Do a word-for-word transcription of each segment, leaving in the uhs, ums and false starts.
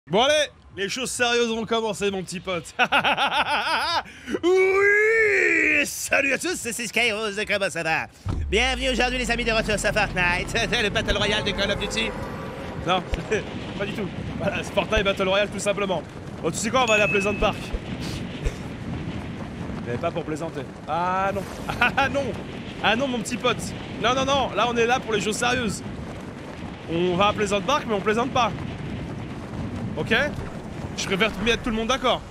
Bon allez, les choses sérieuses vont commencer mon petit pote. Oui. Salut à tous, c'est Skyros, comment ça va? Bienvenue aujourd'hui les amis de retour sur Fortnite, le Battle Royale de Call of Duty. Non, pas du tout. Voilà, c'est Fortnite Battle Royale tout simplement. Bon tu sais quoi, on va aller à Pleasant Park. Mais pas pour plaisanter. Ah non. Ah non. Ah non mon petit pote. Non non non, là on est là pour les choses sérieuses. On va à Pleasant Park mais on plaisante pas. Ok? Je préfère mettre tout le monde d'accord.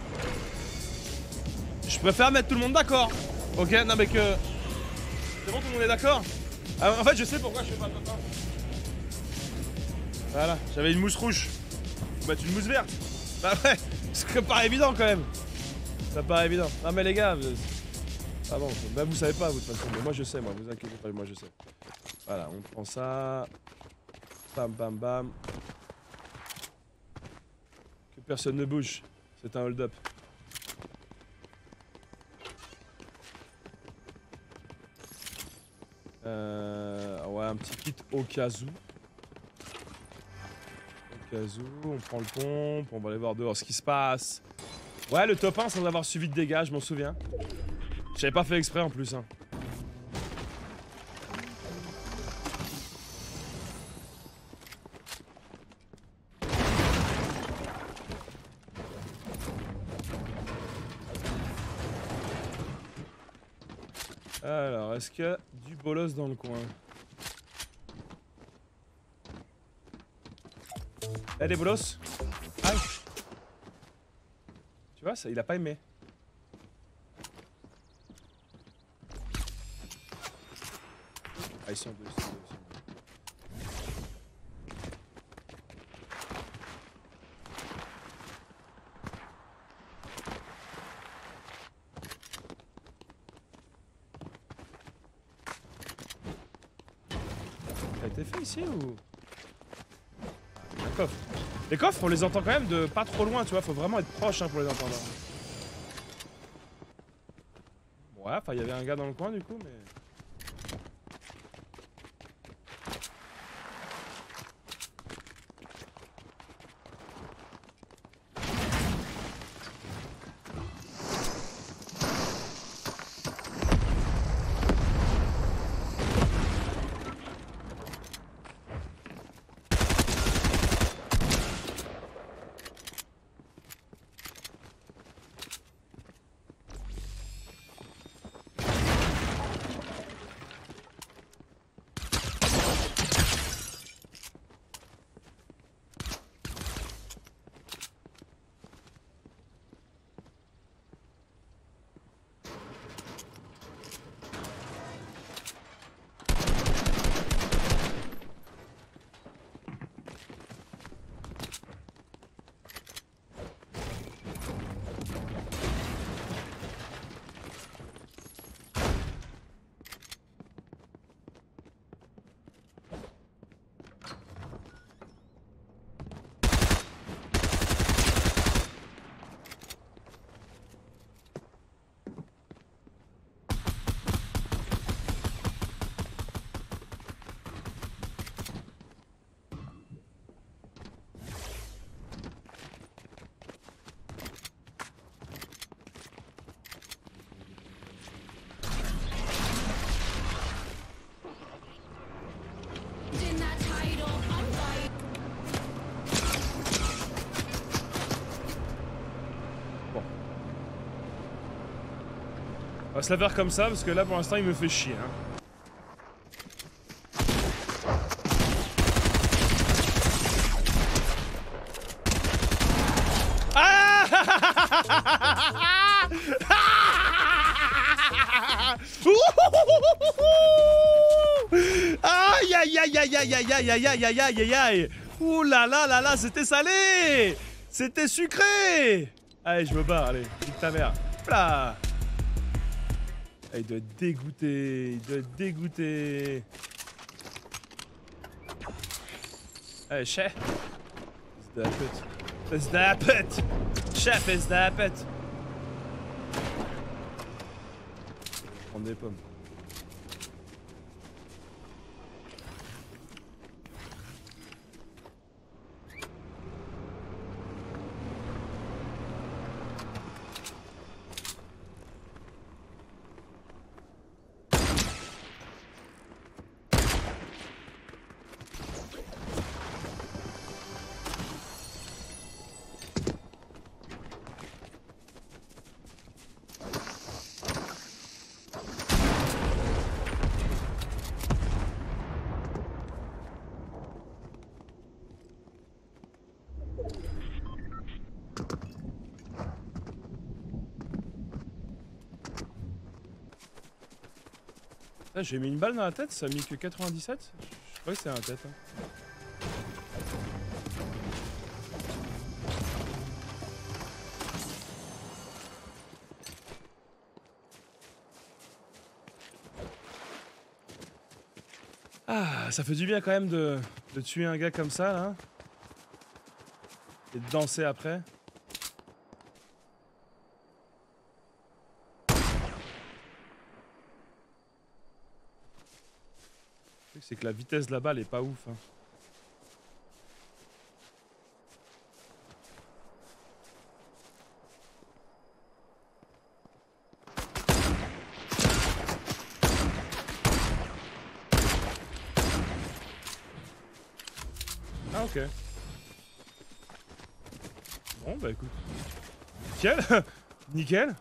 Je préfère mettre tout le monde d'accord. Ok? Non mais que... C'est bon, tout le monde est d'accord? ah, En fait je sais pourquoi je fais pas papa. Voilà, j'avais une mousse rouge. Faut mettre une mousse verte. Bah ouais, ça paraît évident quand même. Ça paraît évident. Non mais les gars... Ah bon, bah vous savez pas vous de toute façon. Mais moi je sais, moi, vous inquiétez pas, moi je sais. Voilà, on prend ça. Bam bam bam. Que personne ne bouge. C'est un hold-up. Euh, ouais, un petit kit au cas où. Au cas où, on prend le pompe, on va aller voir dehors ce qui se passe. Ouais, le top un sans avoir suivi de dégâts, je m'en souviens. J'avais pas fait exprès en plus. Hein. Alors, est-ce qu'il y a du bolos dans le coin? Eh les bolos? Aïe. Tu vois, ça, il a pas aimé. Ah, ils sont deux, ils sont deux, ils sont deux. Ça a été fait ici ou... Un coffre. Les coffres, on les entend quand même de pas trop loin, tu vois, faut vraiment être proche hein, pour les entendre. Ouais, enfin, il y avait un gars dans le coin du coup, mais... On va se la faire comme ça parce que là pour l'instant il me fait chier hein. Ah aïe aïe aïe aïe aïe aïe aïe aïe aïe aïe aïe aïe. Ouh là là là là, c'était salé. C'était sucré. Allez je me barre, allez, nique ta mère. Là. Ah, il doit être dégoûté, il doit être dégoûté. Allez, chef. Is that it? Is that it? Chef, is that it? Prendre des pommes. Ah, j'ai mis une balle dans la tête, ça a mis que quatre-vingt-dix-sept. Je crois que c'est dans la tête. Hein. Ah, ça fait du bien quand même de, de tuer un gars comme ça là. Et de danser après. C'est que la vitesse de la balle est pas ouf. Hein. Ah ok. Bon bah écoute. Nickel. Nickel.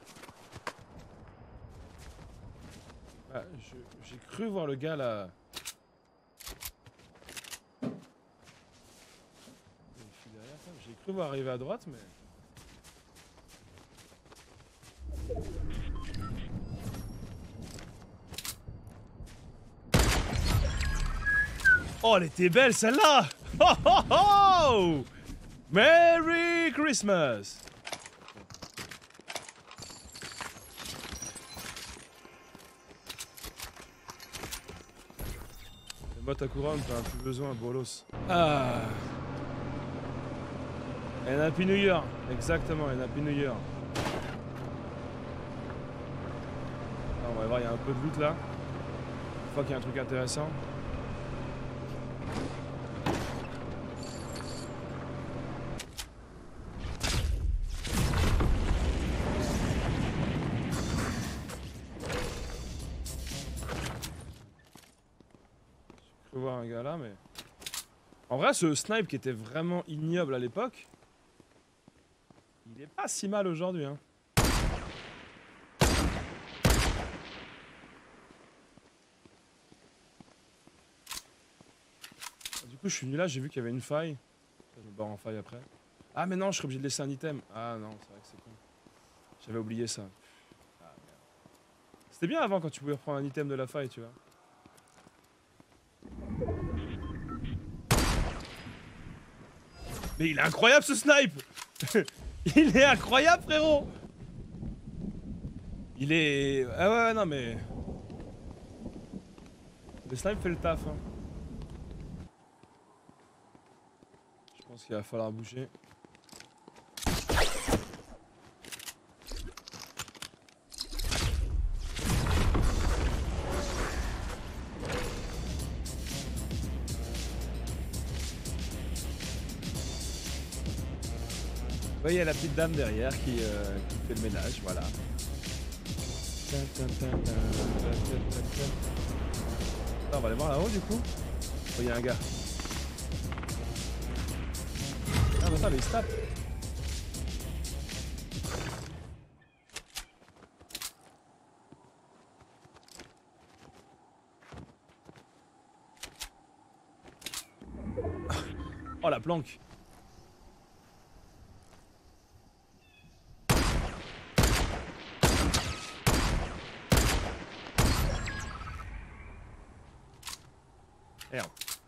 Bah, j'ai cru voir le gars là. J'ai cru voir arriver à droite, mais... Oh, elle était belle celle-là! Oh, oh, oh! Merry Christmas! Les bottes à couronne, t'en as plus besoin, bolos. Ah! And Happy New Year, exactement, and Happy New Year. Ah, on va voir, il y a un peu de loot là. Une fois qu'il y a un truc intéressant. Je peux voir un gars là, mais... En vrai, ce snipe qui était vraiment ignoble à l'époque, il est pas si mal aujourd'hui, hein. Du coup, je suis venu là, j'ai vu qu'il y avait une faille. Je me barre en faille après. Ah, mais non, je serais obligé de laisser un item. Ah non, c'est vrai que c'est con. J'avais oublié ça. Ah, c'était bien avant quand tu pouvais reprendre un item de la faille, tu vois. Mais il est incroyable ce snipe. Il est incroyable, frérot. Il est... Ah ouais, ouais, non mais... Le snipe fait le taf, hein. Je pense qu'il va falloir bouger. Il y a la petite dame derrière qui, euh, qui fait le ménage, voilà. Ah, on va aller voir là-haut du coup. Oh, il y a un gars. Ah, mais attends, mais il se tape. Oh, la planque. Merde.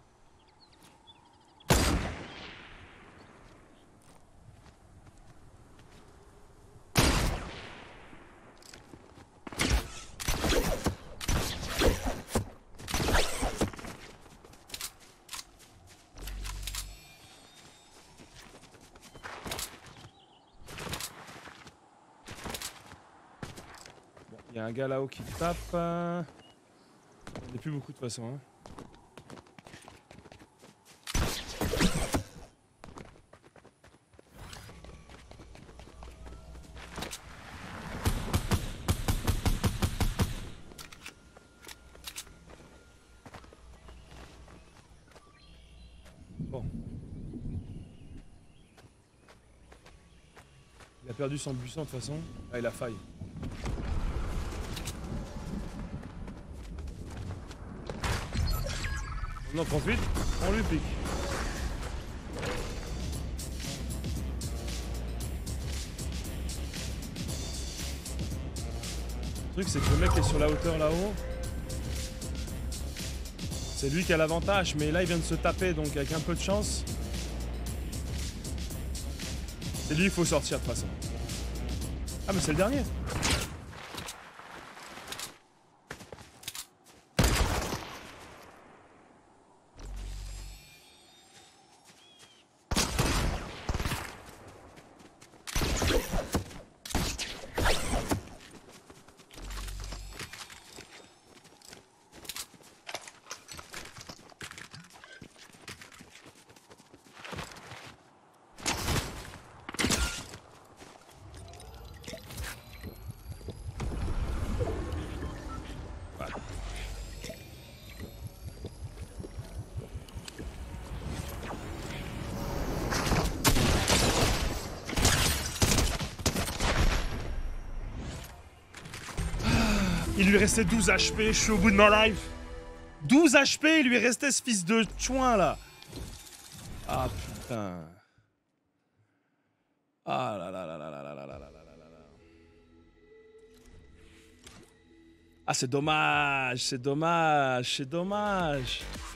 Bon, il y a un gars là-haut qui tape. Il n'y a plus beaucoup de toute façon. Hein. Bon. Il a perdu son buisson de toute façon. Ah, il a faille. On en profite, on lui pique. Le truc c'est que le mec est sur la hauteur là-haut. C'est lui qui a l'avantage, mais là il vient de se taper, donc avec un peu de chance... C'est lui, il faut sortir de toute façon. Ah mais c'est le dernier. Il lui restait douze H P, je suis au bout de ma life. douze H P, il lui restait ce fils de chouin là. Ah putain. Ah là là là là là là là là là là là là. Ah c'est dommage, c'est dommage, c'est dommage.